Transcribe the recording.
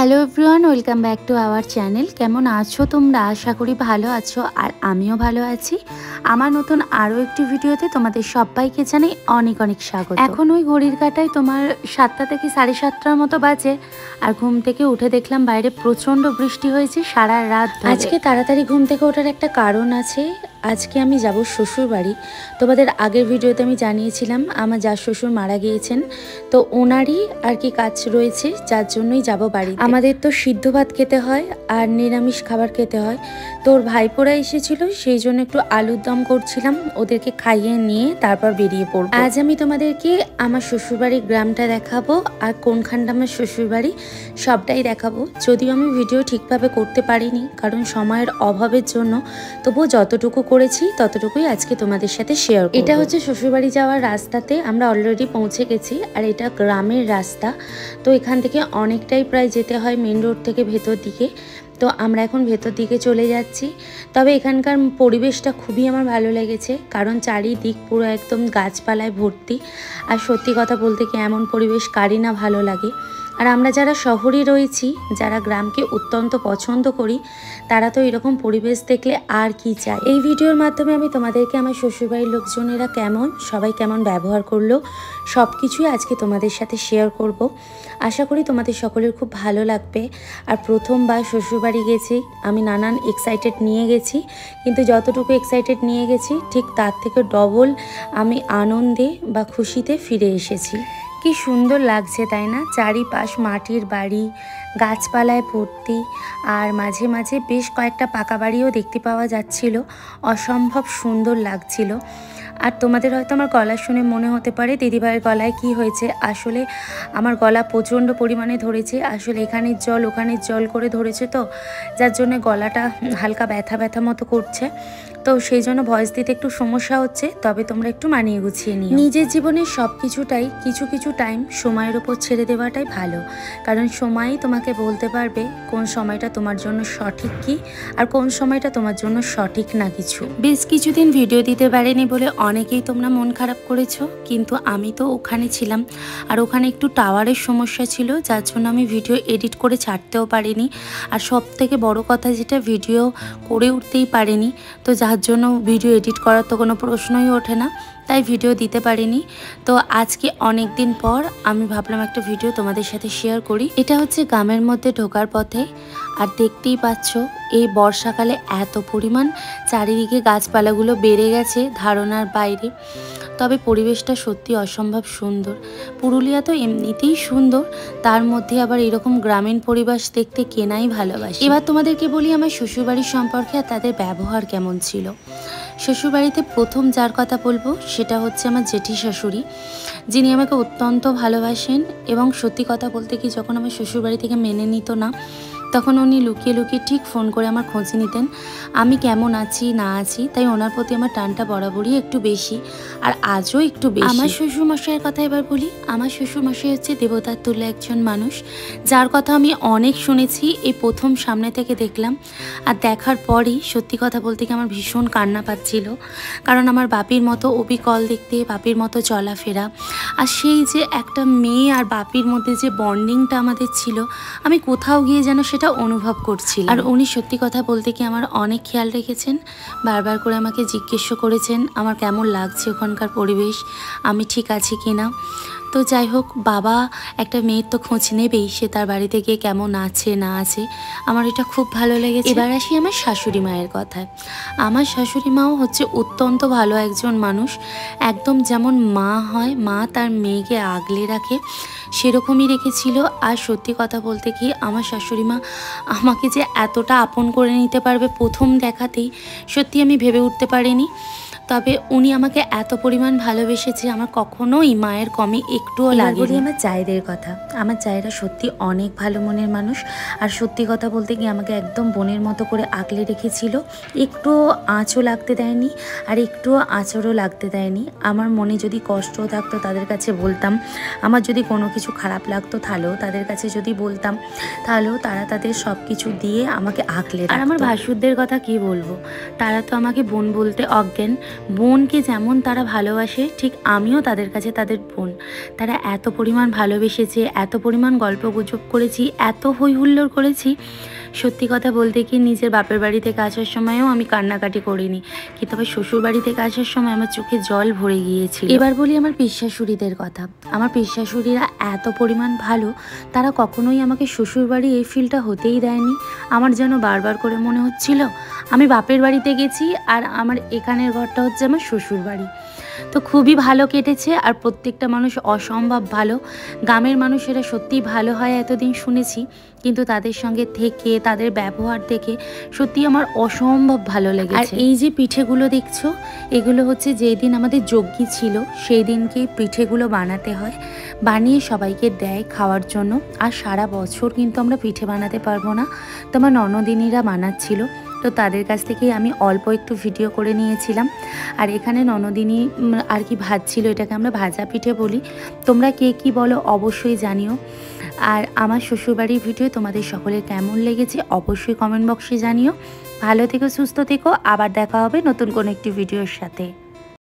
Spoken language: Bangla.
Hello everyone, welcome back to our channel. কেমন আছো তোমরা? আশা করি ভালো আছো, আর আমিও ভালো আছি। আমার নতুন আরও একটি ভিডিওতে তোমাদের সবাইকে জানাই অনেক অনেক স্বাগত। এখন ওই ঘড়ির কাঁটায় তোমার 7টা থেকে 7:30টার মতো বাজে, আর ঘুম থেকে উঠে দেখলাম বাইরে প্রচণ্ড বৃষ্টি হয়েছে সারা রাত। আজকে তাড়াতাড়ি ঘুম থেকে ওঠার একটা কারণ আছে। আজকে আমি যাব শ্বশুর বাড়ি। তোমাদের আগের ভিডিওতে আমি জানিয়েছিলাম আমার যা শ্বশুর মারা গিয়েছেন, তো ওনারই আর কি কাজ রয়েছে, যার জন্যই যাব বাড়ি। আমাদের তো সিদ্ধ ভাত খেতে হয় আর নিরামিষ খাবার খেতে হয়। তোর ভাইপোরা এসেছিল, সেই জন্য একটু আলুর দম করছিলাম, ওদেরকে খাইয়ে নিয়ে তারপর বেরিয়ে পড়ব। আজ আমি তোমাদেরকে আমার শ্বশুরবাড়ির গ্রামটা দেখাবো, আর কোনখানটা আমার শ্বশুরবাড়ি সবটাই দেখাবো। যদিও আমি ভিডিও ঠিকভাবে করতে পারিনি, কারণ সময়ের অভাবের জন্য, তবুও যতটুকু করেছি ততটুকুই আজকে তোমাদের সাথে শেয়ার করব। এটা হচ্ছে শ্বশুরবাড়ি যাওয়ার রাস্তাতে, আমরা অলরেডি পৌঁছে গেছি, আর এটা গ্রামের রাস্তা। তো এখান থেকে অনেকটাই প্রায় যেতে হয় মেন রোড থেকে ভেতর দিকে। তো আমরা এখন ভেতর দিকে চলে যাচ্ছি। তবে এখানকার পরিবেশটা খুবই আমার ভালো লেগেছে, কারণ চারিদিক পুরো একদম গাছপালায় ভর্তি। আর সত্যি কথা বলতে কি, এমন পরিবেশ কারই না ভালো লাগে। আর আমরা যারা শহরে রয়েছি, যারা গ্রামকে অত্যন্ত পছন্দ করি, তারা তো এরকম পরিবেশ দেখলে আর কি চায়। এই ভিডিওর মাধ্যমে আমি তোমাদেরকে আমার শ্বশুরবাড়ির লোকজনেরা কেমন, সবাই কেমন ব্যবহার করলো, সব কিছুই আজকে তোমাদের সাথে শেয়ার করব। আশা করি তোমাদের সকলের খুব ভালো লাগবে। আর প্রথমবার শ্বশুরবাড়ি গেছি, আমি নানান এক্সাইটেড নিয়ে গেছি, কিন্তু যতটুকু এক্সাইটেড নিয়ে গেছি ঠিক তার থেকে ডবল আমি আনন্দে বা খুশিতে ফিরে এসেছি। কি সুন্দর লাগছে তাই না? চারিপাশ মাটির বাড়ি, গাছপালায় ভর্তি, আর মাঝে মাঝে বেশ কয়েকটা পাকা বাড়িও দেখতে পাওয়া যাচ্ছিল। অসম্ভব সুন্দর লাগছিল। আর তোমাদের হয়তো আমার গলা শুনে মনে হতে পারে দিদিভাইয়ের গলায় কি হয়েছে। আসলে আমার গলা প্রচণ্ড পরিমাণে ধরেছে। আসলে এখানের জল ওখানের জল করে ধরেছে, তো যার জন্য গলাটা হালকা ব্যথা ব্যথা মতো করছে। তো সেই জন্য ভয়েস দিতে একটু সমস্যা হচ্ছে, তবে তোমরা একটু মানিয়ে গুছিয়ে নিও। নিজের জীবনের সব কিছুটাই কিছু কিছু টাইম সময়ের ওপর ছেড়ে দেওয়াটাই ভালো, কারণ সময়ই তোমাকে বলতে পারবে কোন সময়টা তোমার জন্য সঠিক কি, আর কোন সময়টা তোমার জন্য সঠিক না কিছু। বেশ কিছুদিন ভিডিও দিতে পারিনি বলে অনেকেই তোমরা মন খারাপ করেছো, কিন্তু আমি তো ওখানে ছিলাম, আর ওখানে একটু টাওয়ারের সমস্যা ছিল, যার জন্য আমি ভিডিও এডিট করে ছাড়তেও পারিনি। আর সব থেকে বড় কথা যেটা, ভিডিও করে উঠতেই পারিনি। তো যার জন্য ভিডিও এডিট করার তো কোনো প্রশ্নই ওঠে না, তাই ভিডিও দিতে পারিনি। তো আজকে অনেক দিন পর আমি ভাবলাম একটা ভিডিও তোমাদের সাথে শেয়ার করি। এটা হচ্ছে গ্রামের মধ্যে ঢোকার পথে, আর দেখতেই পাচ্ছ এই বর্ষাকালে এত পরিমাণ চারিদিকে গাছপালাগুলো বেড়ে গেছে ধারণার বাইরে। তবে পরিবেশটা সত্যি অসম্ভব সুন্দর। পুরুলিয়া তো এমনিতেই সুন্দর, তার মধ্যে আবার এরকম গ্রামীণ পরিবেশ দেখতে কেনাই ভালোবাসে। এবার তোমাদেরকে বলি আমার শ্বশুরবাড়ির সম্পর্কে আর তাদের ব্যবহার কেমন ছিল। শ্বশুরবাড়িতে প্রথম যার কথা বলবো সেটা হচ্ছে আমার জেঠি শাশুড়ি, যিনি আমাকে অত্যন্ত ভালোবাসেন। এবং সত্যি কথা বলতে কি, যখন আমার শ্বশুরবাড়ি থেকে মেনে নিত না, তখন উনি লুকিয়ে লুকিয়ে ঠিক ফোন করে আমার খোঁজ নিতেন আমি কেমন আছি না আছি। তাই ওনার প্রতি আমার টানটা বরাবরই একটু বেশি, আর আজও একটু বেশি। আমার শ্বশুরমশাইয়ের কথা এবার বলি। আমার শ্বশুরমশাই হচ্ছে দেবতার তুল্য একজন মানুষ, যার কথা আমি অনেক শুনেছি, এই প্রথম সামনে থেকে দেখলাম। আর দেখার পরই সত্যি কথা বলতে কি আমার ভীষণ কান্না পাচ্ছিল, কারণ আমার বাপির মতো অবিকল দেখতে, বাপির মতো চলাফেরা, আর সেই যে একটা মেয়ে আর বাপির মধ্যে যে বন্ডিংটা আমাদের ছিল, আমি কোথাও গিয়ে যেন সেটা অনুভব করছিলাম। আর উনি সত্যি কথা বলতে কি আমার অনেক খেয়াল রেখেছেন, বারবার করে আমাকে জিজ্ঞেসও করেছেন আমার কেমন লাগছে ওখানকার পরিবেশ, আমি ঠিক আছি কিনা। তো যাই হোক, বাবা একটা মেয়ের তো খোঁজ নেবেই, সে তার বাড়িতে গিয়ে কেমন আছে না আছে, আমার এটা খুব ভালো লেগেছে। এবার আসি আমার শাশুড়ি মায়ের কথায়। আমার শাশুড়ি মাও হচ্ছে অত্যন্ত ভালো একজন মানুষ, একদম যেমন মা হয়, মা তার মেয়েকে আগলে রাখে, সেরকমই রেখেছিল। আর সত্যি কথা বলতে কি, আমার শাশুড়ি মা আমাকে যে এতটা আপন করে নিতে পারবে প্রথম দেখাতেই, সত্যি আমি ভেবে উঠতে পারিনি। তবে উনি আমাকে এত পরিমাণ ভালোবেসেছে, আমার কখনোই মায়ের কমই একটুও লাগেনি। আমার জায়েদের কথা, আমার জায়েরা সত্যি অনেক ভালো মনের মানুষ, আর সত্যি কথা বলতে গিয়ে আমাকে একদম বোনের মতো করে আগলে রেখেছিল, একটুও আঁচও লাগতে দেয়নি, আর একটুও আঁচড়ও লাগতে দেয়নি। আমার মনে যদি কষ্টও থাকতো তাদের কাছে বলতাম, আমার যদি কোনো কিছু খারাপ লাগতো তাহলেও তাদের কাছে যদি বলতাম, তাহলেও তারা তাদের সব কিছু দিয়ে আমাকে আগলে রাখতো। আর আমার ভাসুরদের কথা কি বলবো, তারা তো আমাকে বোন বলতে অজ্ঞান। বোনকে যেমন তারা ভালোবাসে ঠিক আমিও তাদের কাছে তাদের বোন। তারা এত পরিমাণ ভালোবেসেছে, এত পরিমাণ গল্প গুজব করেছি, এত হই হুল্লোড় করেছি। সত্যি কথা বলতে কি নিজের বাপের বাড়ি থেকে আসার সময়ও আমি কান্নাকাটি করিনি, কিন্তু আবার শ্বশুর বাড়ি থেকে আসার সময় আমার চোখে জল ভরে গিয়েছিল। এবার বলি আমার পিসশাশুড়িদের কথা। আমার পিসশাশুড়িরা এত পরিমাণ ভালো, তারা কখনোই আমাকে শ্বশুর বাড়ি এই ফিলটা হতেই দেয়নি। আমার যেন বারবার করে মনে হচ্ছিল আমি বাপের বাড়িতে গেছি আর আমার এখানের ঘরটা হচ্ছে আমার শ্বশুর বাড়ি। তো খুবই ভালো কেটেছে। আর প্রত্যেকটা মানুষ অসম্ভব ভালো। গ্রামের মানুষেরা সত্যিই ভালো হয় এতদিন শুনেছি, কিন্তু তাদের সঙ্গে থেকে তাদের ব্যবহার দেখে সত্যি আমার অসম্ভব ভালো লেগেছে। আর এই যে পিঠেগুলো দেখছো, এগুলো হচ্ছে যেই দিন আমাদের যজ্ঞী ছিল সেই দিনকে পিঠেগুলো বানাতে হয়, বানিয়ে সবাইকে দেয় খাওয়ার জন্য। আর সারা বছর কিন্তু আমরা পিঠে বানাতে পারবো না, তো আমার ননদিনীরা বানাচ্ছিল, তো তাদের কাছ থেকেই আমি অল্প একটু ভিডিও করে নিয়েছিলাম। আর এখানে ননদিনী আর কি ভাজছিল, এটাকে আমরা ভাজা পিঠে বলি। তোমরা কে কী বলো অবশ্যই জানিও। আর আমার শ্বশুরবাড়ির ভিডিও তোমাদের সকলের কেমন লেগেছে অবশ্যই কমেন্ট বক্সে জানিও। ভালো থেকো, সুস্থ থেকো, আবার দেখা হবে নতুন কোনো একটি ভিডিওর সাথে।